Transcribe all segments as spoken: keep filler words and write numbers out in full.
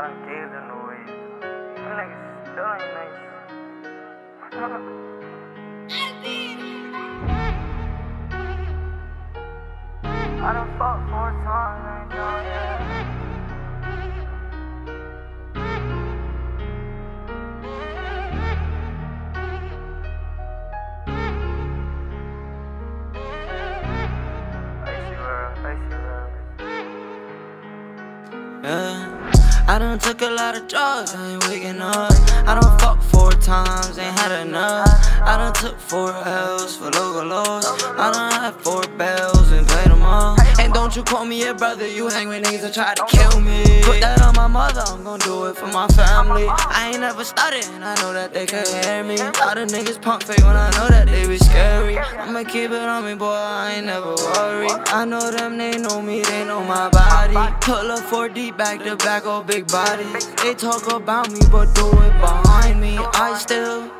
done gave them away. Them niggas still ain't nice. I done fought four times, I ain't done yet. Yeah, I done took a lot of drugs, I ain't waking up. I done fucked four times, ain't had enough. I done took four L's for local laws. I done had four bells and played them all. And don't you call me a brother, you hang with niggas that try to kill me. Put that on my mother, I'm gon' do it for my family. I ain't never started and I know that they can hear me. All the niggas pump fake when I know that they be scary. I'ma keep it on me, boy, I ain't never worry. I know them, they know me, they know my body. Pull up four deep, back to back, all big bodies. They talk about me, but do it behind me. I still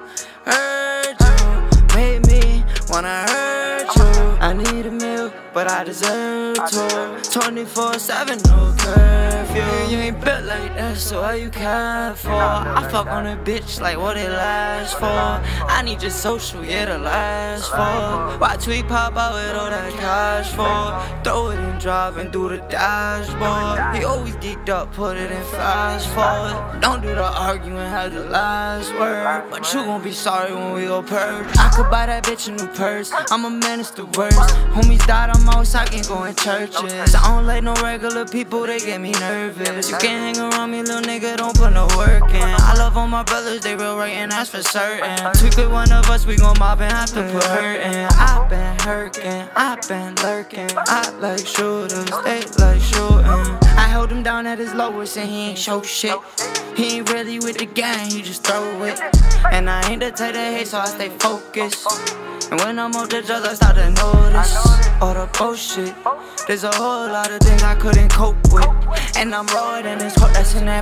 hurt you, made me wanna hurt you. I need a meal, but I deserve to. twenty-four seven, no curfew. You ain't built like that, so how you care for? I fuck on a bitch like what it lasts for. I need your social, yeah, to last for. Watch we pop out with all that cash for. Throw it and drive and do the dashboard. He always geeked up, put it in fast forward. Don't do the arguing, have the last word. But you gon' be sorry when we go purge. I could buy that bitch a new purse, I'm a menace to worse. Homies died, I'm outside, can't go in churches. I don't like no regular people, they get me nervous. You can't hang around me, little nigga, don't put no work in. I love all my brothers, they real right, and that's for certain. Tweak with one of us, we gon' mob and have to put hurt in. I've been hurting, I've been lurking. I like shooters, they like shooting. I held him down at his lowest and he ain't show shit. He ain't really with the gang, he just throw it. And I ain't the type to hate, so I stay focused. And when I'm off the drugs, I start to notice all the bullshit. There's a whole lot of things I couldn't cope with. And I'm raw than this hook that's in that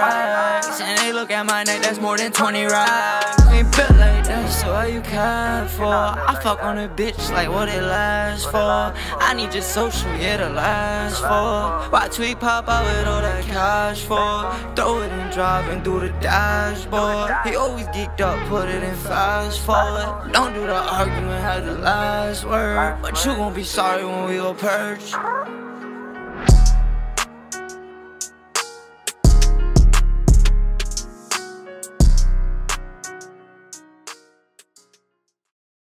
Pyrex. And they look at my neck, that's more than twenty racks. Ain't built like that, so how you care for? I fuck on a bitch like what it lasts for. I need your social, yeah, to last for. Watch we pop out with all that cash for. Throw it and drive and do the dashboard. He always geeked up, put it in fast forward. Don't do the argument, have the last word. But you gon' be sorry when we go purge.